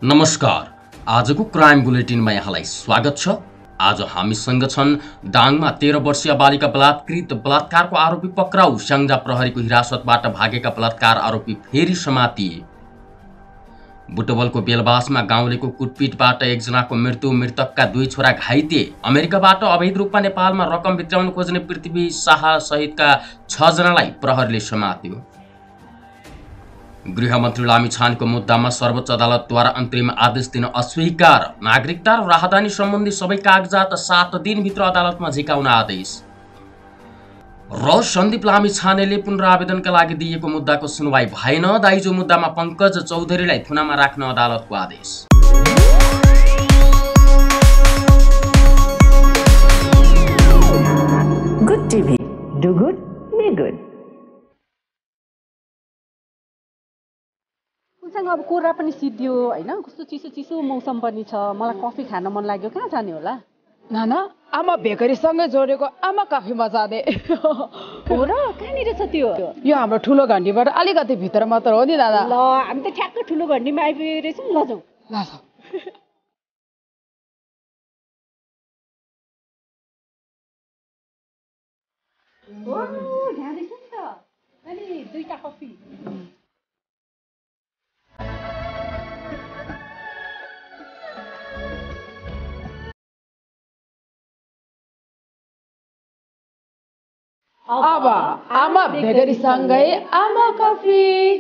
नमस्कार। आजको क्राइम बुलेटिनमा यहाँलाई स्वागत छ। आज हामीसँग छन् दाङमा 13 वर्षीय बालिका बलात्कारको आरोपी पक्राउ, स्याङ्जा प्रहरीको हिरासतबाट भागेका बलात्कार आरोपी फेरि समातिए। बुटवलको बेलबासमा गाउँलेको कुटपिटबाट एकजनाको मृत्यु, मृतकका 2 छोरा घाइते। अमेरिकाबाट अवैध रूपमा नेपालमा रकम भित्राउन खोज्ने पृथ्वी शाह सहितका 6 जनालाई प्रहरीले समात्यो। गृहमन्त्री लामिछानेको मुद्दामा सर्वोच्च अदालतद्वारा अन्तरिम आदेश दिन अस्वीकार। नागरिकता र राहदानी सम्बन्धी सबै कागजात 7 दिनभित्र अदालतमा झिकाउन आदेश। र सन्दीप लामिछानेले पुनरावेदनका लागि दिएको मुद्दाको सुनवाई भएन। दाइजो मुद्दामा पंकज चौधरीलाई थुनामा राख्न अदालतको आदेश। Good TV, do good, be good. अब कोरा पनि सिद्धियो हैन, कस्तो चिसो चिसो मौसम पनि छ। मलाई कफी खान मन लाग्यो, कहाँ जाने होला? नाना, आमा बेकरीसँगै जोडेको आमा कफीमा जाने। हो र, कहाँनिर छ त्यो? यो हाम्रो ठुलो घण्टीबाट अलिकति भित्र मात्र हो नि दादा। ल, हामी त ठ्याक्क ठुलो घण्टीमा आइपुगेछौँ। ल जाऊ। यहाँ रहेछ नि त। अनि 2टा कफी। अब आमा बेकरीसँगै आमा कफी।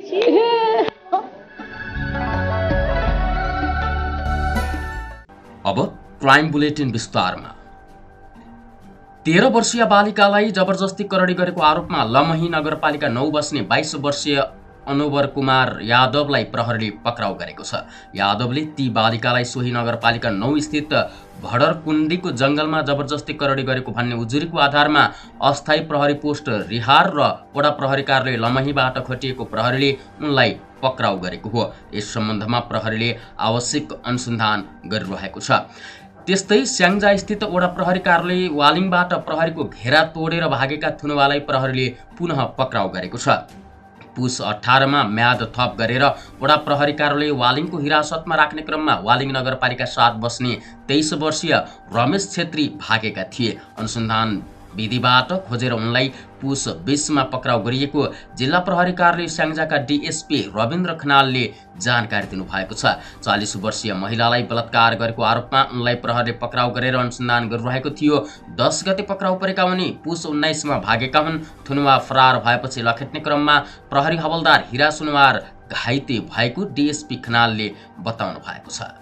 अब क्राइम बुलेटिन विस्तारमा। 13 वर्षीय बालिकालाई जबरजस्ती करडी गरेको आरोपमा लमही नगरपालिका 9 बस्ने 22 वर्षीय अनुवर कुमार यादवलाई प्रहरीले पक्राउ गरेको छ। यादवले ती बालिकालाई सोही नगरपालिका 9 स्थित भडरकुण्डीको जंगलमा जबरजस्ती करडी गरेको भन्ने उजुरीको आधारमा अस्थायी प्रहरी पोस्ट रिहार र वडा प्रहरी कार्यालय लमहीबाट खटिएको प्रहरीले उनलाई पक्राउ गरेको हो। यस सम्बन्धमा प्रहरीले आवश्यक अनुसन्धान गरिरहेको छ। त्यस्तै स्याङ्जा स्थित वडा प्रहरी कार्यालय वालिङबाट प्रहरीको घेरा तोडेर भागेका थुनुवालाई प्रहरीले पुनः पक्राउ गरेको छ। पुस 18 मा म्याद थप गरेर वडा प्रहरी कार्यालय वालिङको हिरासतमा राख्ने क्रममा वालिङ नगरपालिका 7 बस्ने 23 वर्षीय रमेश छेत्री भागेका थिए। अनुसन्धान विधिबाट खोजेर उनलाई पुस 20 मा पक्राउ गरिएको जिल्ला प्रहरी कार्यालय स्याङ्जाका डीएसपी रविन्द्र खनालले जानकारी दिनुभएको छ। 40 वर्षीय महिलालाई बलात्कार गरेको आरोपमा उनलाई प्रहरीले पक्राउ गरेर अनुसन्धान गरिरहेको थियो। 10 गते पक्राउ परेका उनी पुस 19 मा भागेका हुन्। थुनुवा फरार भएपछि लखेट्ने क्रममा प्रहरी हवलदार हिरा सुनवार घाइते भएको डीएसपी खनालले बताउनु भएको छ।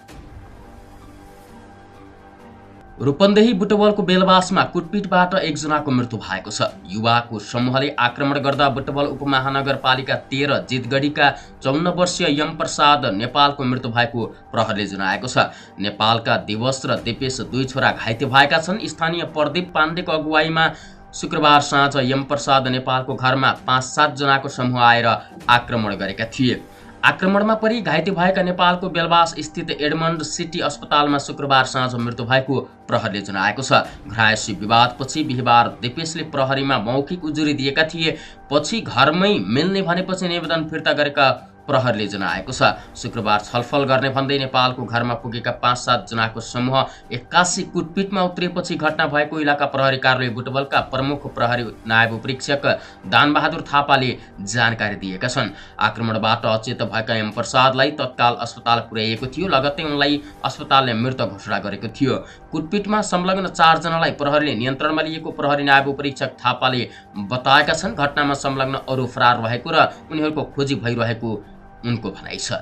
रूपन्देही बुटवलको बेलबासमा कुटपिटबाट एकजनाको मृत्यु भएको छ। युवाको समूहले आक्रमण गर्दा बुटवल उपमहानगरपालिका 13 जितगढीका 54 वर्षीय यम प्रसाद नेपालको मृत्यु भएको प्रहरीले जनाएको छ। नेपालका दिवस र दिपेश 2 छोरा घाइते भएका छन्। स्थानीय प्रदीप पाण्डेको अगुवाईमा शुक्रबार साँझ यम प्रसाद नेपालको घरमा 5-7 जनाको समूह आएर आक्रमण गरेका थिए। आक्रमणमा परि घाइते भएका नेपालको बेलबास स्थित एडमन्ड सिटी अस्पतालमा शुक्रबार साँझ मृत्यु भएको प्रहरीले जनाएको छ। घरायसी विवादपछि बिहिबार दिपेशले प्रहरीमा मौखिक उजुरी दिएका थिए। पछि घरमै मिल्ने भनेपछि निवेदन फिर्ता गरेका प्रहरीले जनाएको छ। शुक्रबार छलफल गर्ने भन्दै नेपालको घरमा पुगेका 5-7 जनाको समूह 81 कुटपिटमा उत्रिएपछि घटना भएको इलाका प्रहरी कार्यालय बुटवलका प्रमुख प्रहरी नायब उपरीक्षक दानबहादुर थापाले जानकारी दिएका छन्। आक्रमणबाट अचेत भएका एम प्रसादलाई तत्काल अस्पताल पुर्याइएको थियो। लगत्तै उनलाई अस्पतालले मृत घोषणा गरेको थियो। कुटपिटमा संलग्न 4 जनालाई प्रहरीले नियन्त्रणमा लिएको प्रहरी नायब उपरीक्षक थापाले बताएका छन्। घटनामा संलग्न अरू फरार रहेको र उनीहरूको खोजी भइरहेको उनको भनाइ छ।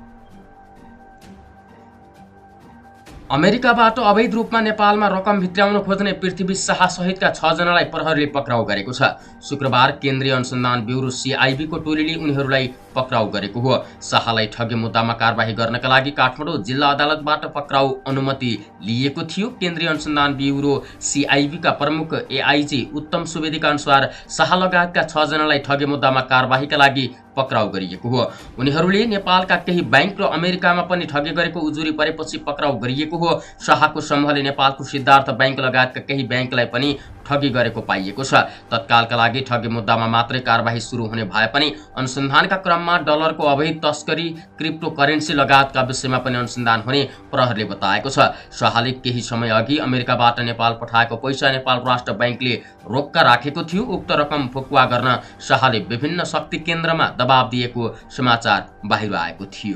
अमेरिकाबाट अवैध रूपमा नेपालमा रकम भित्राउन खोज्ने पृथ्वी शाह सहितका 6 जनालाई प्रहरीले पक्राउ गरेको छ। शुक्रबार केन्द्रीय अनुसन्धान ब्युरो सीआईबी को टोलीले उनीहरूलाई पक्राउ गरेको हो। शाहलाई ठगे मुद्दामा कारबाही गर्नका लागि काठमाडौँ जिल्ला अदालतबाट पक्राउ अनुमति लिएको थियो। केन्द्रीय अनुसन्धान ब्युरो सीआईबी का प्रमुख एआईजी उत्तम सुवेदीका अनुसार शाह लगायतका 6 जनालाई ठगे मुद्दामा कारबाहीका लागि पक्राउ गरिएको हो। उनीहरूले नेपालका केही बैंक र अमेरिकामा पनि ठगे गरेको उजुरी परेपछि पक्राउ गरिएको हो। शाहको समूहले नेपालको सिद्धार्थ बैंक लगायतका केही बैंकलाई पनि ठगी गरेको पाइएको छ। तत्कालका लागि ठगी मुद्दामा मात्रै कारबाही सुरु हुने भए पनि अनुसन्धानका क्रममा डलरको अवैध तस्करी, क्रिप्टो करेन्सी लगायतका विषयमा पनि अनुसन्धान हुने प्रहरीले बताएको छ। शाहले केही समय अघि अमेरिकाबाट नेपाल पठाएको पैसा नेपाल राष्ट्र बैंकले रोक्का राखेको थियो। उक्त रकम फुकुवा गर्न शाहले विभिन्न शक्ति केन्द्रमा दबाब दिएको समाचार बाहिर आएको थियो।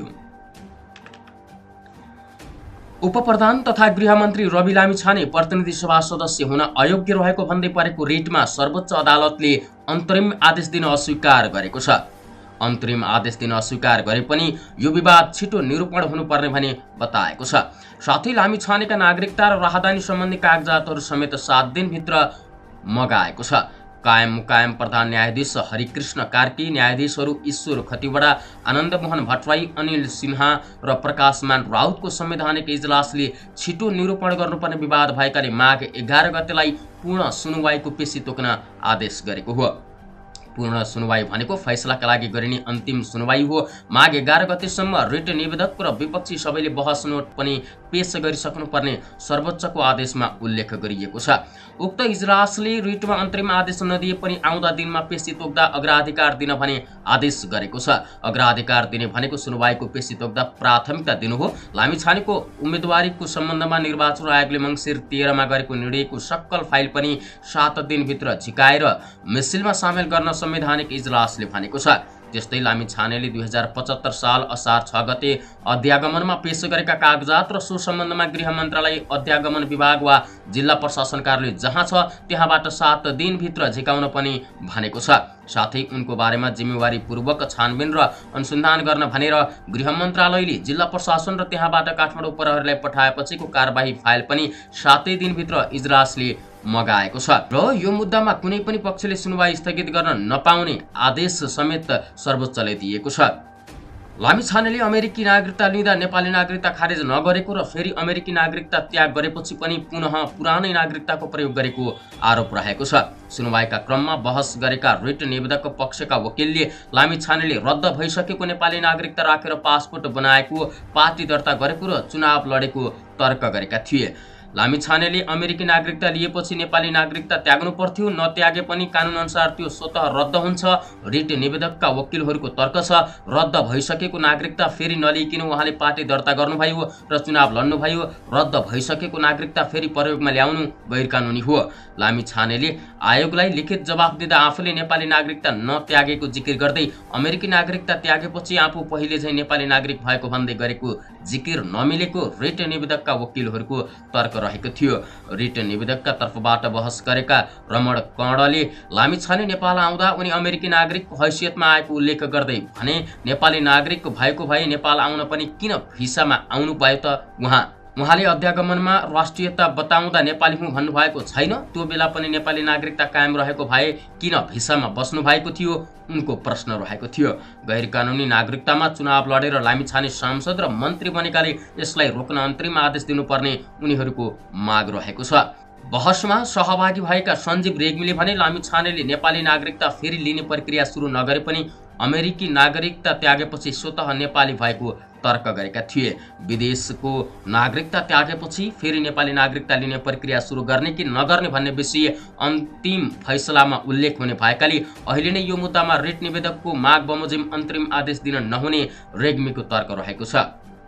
उपप्रधान तथा गृहमन्त्री रवि लामिछाने प्रतिनिधि सभा सदस्य हुन अयोग्य रहेको भन्दै परेको रिटमा सर्वोच्च अदालतले अन्तरिम आदेश दिन अस्वीकार गरेको छ। अन्तरिम आदेश दिन अस्वीकार गरे पनि यो विवाद छिटो निरूपण हुनुपर्ने भनी बताएको छ। साथै लामिछानेका नागरिकता र राहदानी सम्बन्धी कागजातहरू समेत 7 दिनभित्र मगाएको छ। कायम मुकायम प्रधान न्यायाधीश हरिकृष्ण कार्की, न्यायाधीशहरू ईश्वर खतिवडा, आनन्द मोहन भट्टराई, अनिल सिन्हा र प्रकाशमान राउतको संवैधानिक इजलासले छिटो निरूपण गर्नुपर्ने विवाद भएकाले माघ 11 गतेलाई पूर्ण सुनुवाईको पेशी तोक्न आदेश गरेको हो। पूर्ण सुनुवाई भनेको फैसलाका लागि गरिने अन्तिम सुनुवाई हो। माघ 11 गतेसम्म रिट निवेदक र विपक्षी सबैले बहस नोट पनि पेश गरिसक्नुपर्ने सर्वोच्चको आदेशमा उल्लेख गरिएको छ। उक्त इजलासले रिटमा अन्तरिम आदेश नदिए पनि आउँदा दिनमा पेशी तोक्दा अग्राधिकार दिन भने आदेश गरेको छ। अग्राधिकार दिने भनेको सुनुवाईको पेशी तोक्दा प्राथमिकता दिनु हो। लामिछानेको उम्मेदवारीको सम्बन्धमा निर्वाचन आयोगले मङ्सिर 13 मा गरेको निर्णयको सक्कल फाइल पनि 7 दिनभित्र झिकाएर मिसिलमा सामेल गर्न संवैधानिक इजलासले भनेको छ। त्यस्तै लामिछानेले 2075 साल असार 6 गते अध्यागमनमा पेश गरेका कागजात र सो सम्बन्धमा गृह मन्त्रालय, अध्यागमन विभाग वा जिल्ला प्रशासन कार्यालय जहाँ छ त्यहाँबाट 7 दिनभित्र झिकाउन पनि भनेको छ। साथै उनको बारेमा जिम्मेवारीपूर्वक छानबिन र अनुसन्धान गर्न भनेर गृह मन्त्रालयले जिल्ला प्रशासन र त्यहाँबाट काठमाडौँ प्रहरीलाई पठाएपछिको कारबाही फाइल पनि 7 दिनभित्र इजलासले मगाएको छ र यो मुद्दामा कुनै पनि पक्षले सुनवाई स्थगित गर्न नपाउने आदेश समेत सर्वोच्चले दिएको छ। लामिछानेले अमेरिकी नागरिकता लिँदा नेपाली नागरिकता खारेज नगरेको र फेरि अमेरिकी नागरिकता त्याग गरेपछि पनि पुनः पुरानै नागरिकताको प्रयोग गरेको आरोप रहेको छ। सुनवाईका क्रममा बहस गरेका रिट निवेदकको पक्षका वकिलले लामिछानेले रद्द भइसकेको नेपाली नागरिकता राखेर पासपोर्ट बनाएको, पार्टी दर्ता गरेको र चुनाव लडेको तर्क गरेका थिए। लामिछानेले अमेरिकी नागरिकता लिएपछि नेपाली नागरिकता त्याग्नु पर्थ्यो, नत्यागे पनि कानुनअनुसार त्यो स्वतः रद्द हुन्छ। रिट निवेदकका वकिलहरूको तर्क छ रद्द भइसकेको नागरिकता फेरि नलिइकिन उहाँले पार्टी दर्ता गर्नुभयो र चुनाव लड्नुभयो। रद्द भइसकेको नागरिकता फेरि प्रयोगमा ल्याउनु गैरकानुनी हो। लामिछानेले आयोगलाई लिखित जवाफ दिँदा आफूले नेपाली नागरिकता नत्यागेको जिकिर गर्दै अमेरिकी नागरिकता त्यागेपछि आफू पहिले चाहिँ नेपाली नागरिक भएको भन्दै गरेको जिकिर नमिलेको रिट निवेदकका वकिलहरूको तर्क रहेको थियो। रिट निवेदकका तर्फबाट बहस गरेका रमण कर्णले लामिछाने नेपाल आउँदा उनी अमेरिकी नागरिकको हैसियतमा आएको उल्लेख गर्दै भने नेपाली नागरिक भएको भए नेपाल आउन पनि किन भिसामा आउनु भयो त? उहाँले अध्यागमनमा राष्ट्रियता बताउँदा नेपाली हुँ भन्नुभएको छैन। त्यो बेला पनि नेपाली नागरिकता कायम रहेको भए किन भिसामा बस्नु भएको थियो उनको प्रश्न रहेको थियो। गैरकानुनी नागरिकतामा चुनाव लडेर लामिछाने सांसद र मन्त्री बनेकाले यसलाई रोक्न अन्तरिम आदेश दिनुपर्ने उनीहरूको माग रहेको छ। बहसमा सहभागी भएका सञ्जीव रेग्मीले भने लामिछानेले नेपाली नागरिकता फेरि लिने प्रक्रिया सुरु नगरे पनि अमेरिकी नागरिकता त्यागेपछि स्वतः नेपाली भएको तर्क गरेका थिए। विदेशको नागरिकता त्यागेपछि फेरि नेपाली नागरिकता लिने प्रक्रिया सुरु गर्ने कि नगर्ने भन्ने विषय अन्तिम फैसलामा उल्लेख हुने भएकाले अहिले नै यो मुद्दामा रिट निवेदकको माग बमोजिम अन्तरिम आदेश दिन नहुने रेग्मीको तर्क रहेको छ।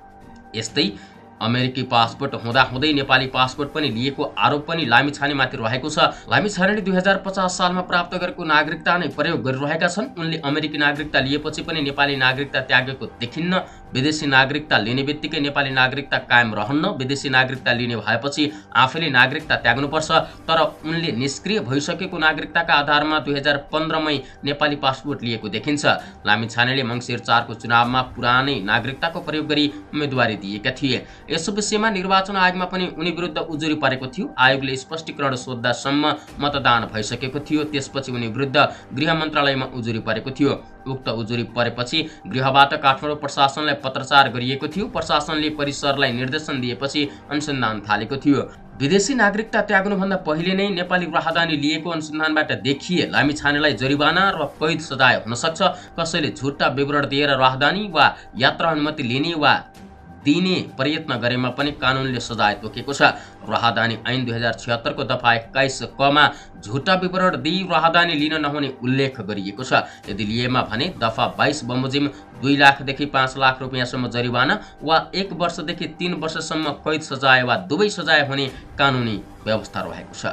यस्तै अमेरिकी पासपोर्ट हुँदाहुँदै नेपाली पासपोर्ट पनि लिएको आरोप पनि लामिछानेमाथि रहेको छ। लामिछानेले 2050 सालमा प्राप्त गरेको नागरिकता नै प्रयोग गरिरहेका छन्। उनले अमेरिकी नागरिकता लिएपछि पनि नेपाली नागरिकता त्यागेको देखिन्न। विदेशी नागरिकता लिने बित्तिकै नेपाली नागरिकता कायम रहन्न। विदेशी नागरिकता लिने भएपछि आफैले नागरिकता त्याग्नुपर्छ। तर उनले निष्क्रिय भइसकेको नागरिकताका आधारमा 2015 मै नेपाली पासपोर्ट लिएको देखिन्छ। लामिछानेले मङ्सिर 4 को चुनावमा पुरानै नागरिकताको प्रयोग गरी उम्मेदवारी दिएका थिए। यस विषयमा निर्वाचन आयोगमा पनि उनी विरुद्ध उजुरी परेको थियो। आयोगले स्पष्टीकरण सोध्दासम्म मतदान भइसकेको थियो। त्यसपछि उनी विरुद्ध गृह मन्त्रालयमा उजुरी परेको थियो। उक्त उजुरी परेपछि गृहबाट काठमाडौँ प्रशासनलाई पत्रचार गरिएको थियो। प्रशासनले परिसरलाई निर्देशन दिएपछि अनुसन्धान थालेको थियो। विदेशी नागरिकता त्याग्नुभन्दा पहिले नै नेपाली राहदानी लिएको अनुसन्धानबाट देखिए लामिछानेलाई जरिवाना र कैद सजाय हुन सक्छ। कसैले झुट्टा विवरण दिएर राहदानी वा यात्रा अनुमति लिने वा दिने प्रयत्न गरेमा पनि कानुनले सजाय तोकेको छ। राहदानी ऐन 2076 को दफा 21 क मा झुटा विवरण दिई राहदानी लिन नहुने उल्लेख गरिएको छ। यदि लिएमा भने दफा 22 बमोजिम 2 लाखदेखि 5 लाख रुपियाँसम्म जरिवाना वा 1 वर्षदेखि 3 वर्षसम्म कैद सजाय वा दुवै सजाय हुने कानुनी व्यवस्था रहेको छ।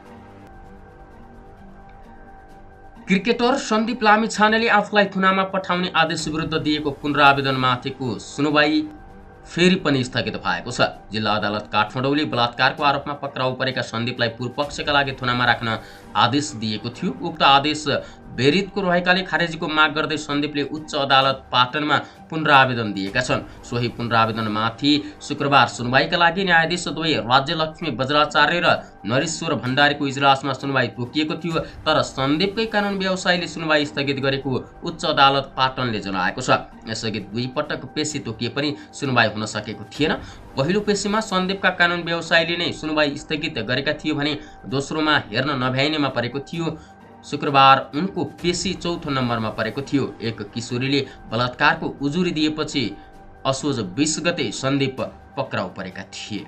क्रिकेटर सन्दीप लामिछानेले आफूलाई थुनामा पठाउने आदेश विरुद्ध दिएको पुनरावेदनमाथिको सुनवाई फेरि पनि स्थगित भएको छ। जिल्ला अदालत काठमाडौँले बलात्कारको आरोपमा पक्राउ परेका सन्दीपलाई पूर्वपक्षका लागि थुनामा राख्न आदेश दिएको थियो। उक्त आदेश बेरितको रहेकाले खारेजीको माग गर्दै सन्दीपले उच्च अदालत पाटनमा पुनरावेदन दिएका छन्। सोही पुनरावेदनमाथि शुक्रबार सुनवाईका लागि न्यायाधीश द्वय राज्यलक्ष्मी बज्राचार्य र नरेश्वर भण्डारीको इजलासमा सुनवाई तोकिएको थियो। तर सन्दीपकै कानुन व्यवसायीले सुनवाई स्थगित गरेको उच्च अदालत पाटनले जनाएको छ। यसअघि 2 पटक पेशी तोकिए पनि सुनवाई हुन सकेको थिएन। पहिलो पेशीमा सन्दीपका कानुन व्यवसायीले नै सुनवाई स्थगित गरेका थिए भने दोस्रोमा हेर्न नभ्याइनेमा परेको थियो। शुक्रबार उनको पेशी चौथो नम्बरमा परेको थियो। एक किशोरीले बलात्कारको उजुरी दिएपछि असोज 20 गते सन्दीप पक्राउ परेका थिए।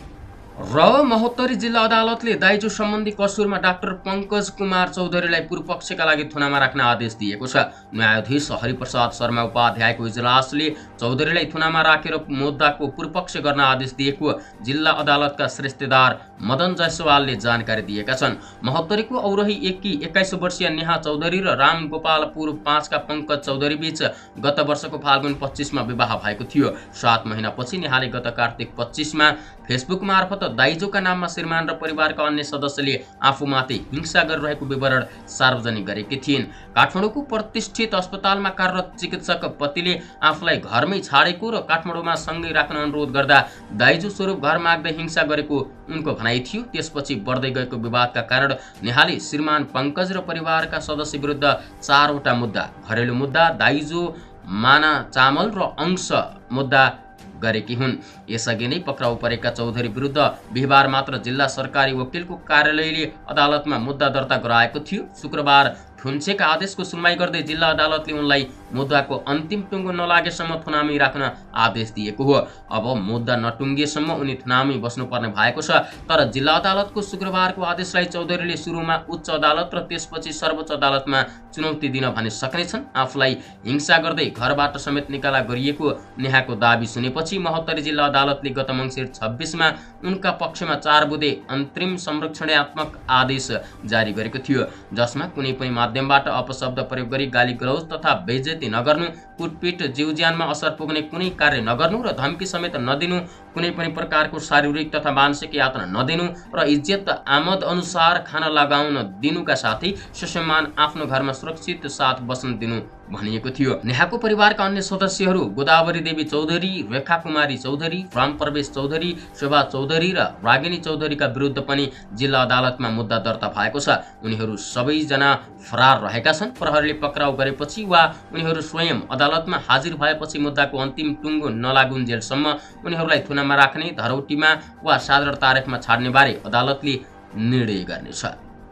र महोत्तरी जिल्ला अदालतले दाइजो सम्बन्धी कसुरमा डाक्टर पंकज कुमार चौधरीलाई पूर्वपक्षका लागि थुनामा राख्न आदेश दिएको छ। न्यायाधीश हरिप्रसाद शर्मा उपाध्यायको इजलासले चौधरीलाई थुनामा राखेर मुद्दाको पूर्वपक्ष गर्न आदेश दिएको जिल्ला अदालतका श्रेष्ठदार मदन जायसवालले जानकारी दिएका छन्। महोत्तरीको औरही 21 वर्षीय नेहा चौधरी र रामगोपालपुर 5 का पंकज चौधरी बीच गत वर्षको फाल्गुन 25 मा विवाह भएको थियो। 7 महिनापछि नेहाले गत कार्तिक 25 मा फेसबुक मार्फत दाइजोका नाममा श्रीमान र परिवारका अन्य सदस्यले आफूमाथि हिंसा गरिरहेको विवरण सार्वजनिक गरेकी थिइन्। काठमाडौँको प्रतिष्ठित अस्पतालमा कार्यरत चिकित्सक पतिले आफूलाई घरमै छाडेको र काठमाडौँमा सँगै राख्न अनुरोध गर्दा दाइजो स्वरूप घर माग्दै हिंसा गरेको उनको भनाइ थियो। त्यसपछि बढ्दै गएको विवादका कारण नेहाले श्रीमान पंकज र परिवारका सदस्य विरुद्ध 4 वटा मुद्दा, घरेलु मुद्दा, दाइजो, माना चामल र अंश मुद्दा गरेकी हुन्। यसअघि नै पक्राउ परेका चौधरी विरुद्ध बिहिबार मात्र जिल्ला सरकारी वकिलको कार्यालयले अदालतमा मुद्दा दर्ता गराएको थियो। शुक्रबार थुन्सेका आदेशको सुनवाई गर्दै जिल्ला अदालतले उनलाई मुद्दाको अन्तिम टुङ्गो नलागेसम्म थुनामी राख्न आदेश दिएको हो। अब मुद्दा नटुङ्गिएसम्म उनी थुनामी बस्नुपर्ने भएको छ। तर जिल्ला अदालतको शुक्रबारको आदेशलाई चौधरीले सुरुमा उच्च अदालत र त्यसपछि सर्वोच्च अदालतमा चुनौती दिन भने सक्नेछन्। आफूलाई हिंसा गर्दै घरबाट समेत निकाला गरिएको नेहाको दाबी सुनेपछि महोत्तरी जिल्ला अदालतले गत मङ्सिर 26 मा उनका पक्षमा 4 बुँदे अन्तरिम संरक्षणात्मक आदेश जारी गरेको थियो, जसमा कुनै पनि माध्यमबाट अपशब्द प्रयोग गरी गाली गलौज तथा बेइज्जती नगर्नु, कुटपिट, जीवज्यानमा असर पुग्ने कुनै कार्य नगर्नु र धम्की समेत नदिनु, कुनै पनि प्रकारको शारीरिक तथा मानसिक यातना नदिनु र इज्जत आमद अनुसार खाना लगाउन दिनुका साथै ससम्मान आफ्नो घरमा सुरक्षित साथ बस्न दिनु भनिएको थियो। नेहाको परिवारका अन्य सदस्यहरू गोदावरी देवी चौधरी, रेखा कुमारी चौधरी, राम प्रवेश चौधरी, शोभा चौधरी र रागिनी चौधरीका विरुद्ध पनि जिल्ला अदालतमा मुद्दा दर्ता भएको छ। उनीहरू सबैजना फरार रहेका छन्। प्रहरीले पक्राउ गरेपछि वा उनीहरू स्वयं अदालतमा हाजिर भएपछि मुद्दाको अन्तिम टुङ्गो नलागुन्जेलसम्म उनीहरूलाई थुनामा राख्ने, धरौटीमा वा साधारण तारिखमा छाड्ने बारे अदालतले निर्णय गर्नेछ।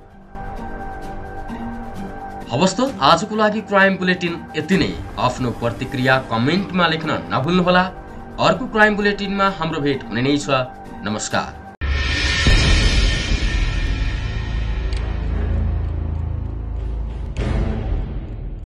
हवस् त आजको लागि क्राइम बुलेटिन यति नै। आफ्नो प्रतिक्रिया कमेन्टमा लेख्न नभुल्नुहोला। अर्को क्राइम बुलेटिनमा हाम्रो भेट हुने नै छ। नमस्कार।